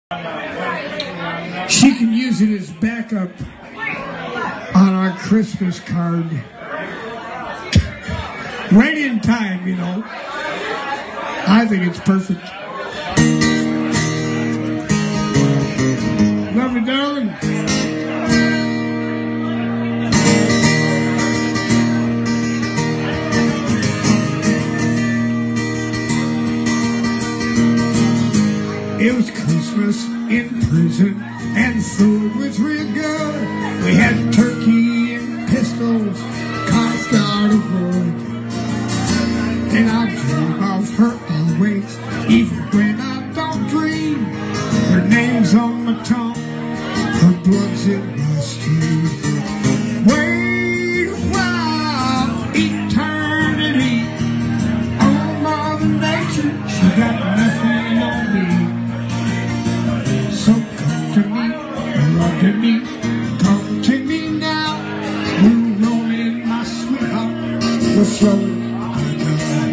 She can use it as backup on our Christmas card. Right in time, you know. I think it's perfect. Love you, darling. It was Christmas in prison, and food was real good. We had turkey and pistols, carved out of wood. And I dream of her always, even when I don't dream. Her name's on my tongue, her blood's in my stream. Wait a while, eternity. Oh, Mother Nature, she got nothing on me. So come to me, love to me, come to me now. You know in my sweetheart, the flow I got.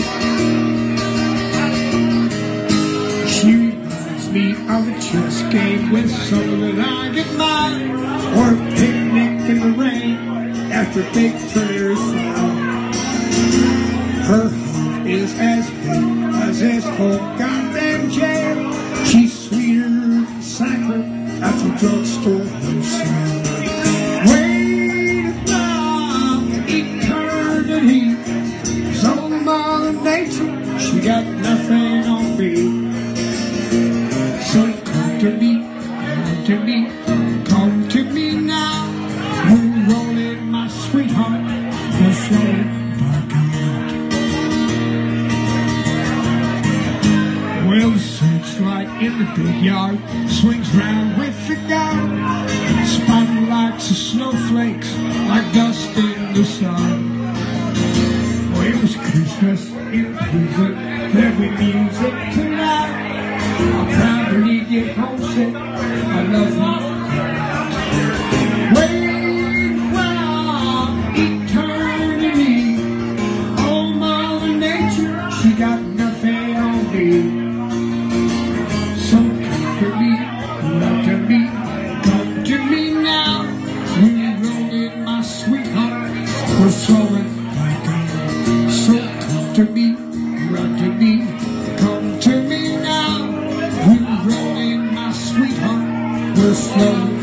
She reminds me of a chess game with some that I get mine, or a picnic in the rain after big prayers fall. Her heart is as big as this whole goddamn jail. She's sweeter than cider at the drugstore wholesale. Wait now, eternity. So Mother Nature, she got nothing on me. So come to me, come to me now. We're rolling, my sweetheart, the flow back out. Well, the searchlight in the big yard swings round with the guard. Spotlights of snowflakes like dust in the sun. Oh, it was Christmas in prison, there'll be music tonight. I'm proud to leave you homesick, I love you. Wait while eternity. Oh, Mother Nature, she got nothing on me. So come to me, love to me, come to me now. We're rolling, my sweetheart, we're slowing back out. So come to me, love to me, come to me now. We're rolling, my sweetheart, we're slowing.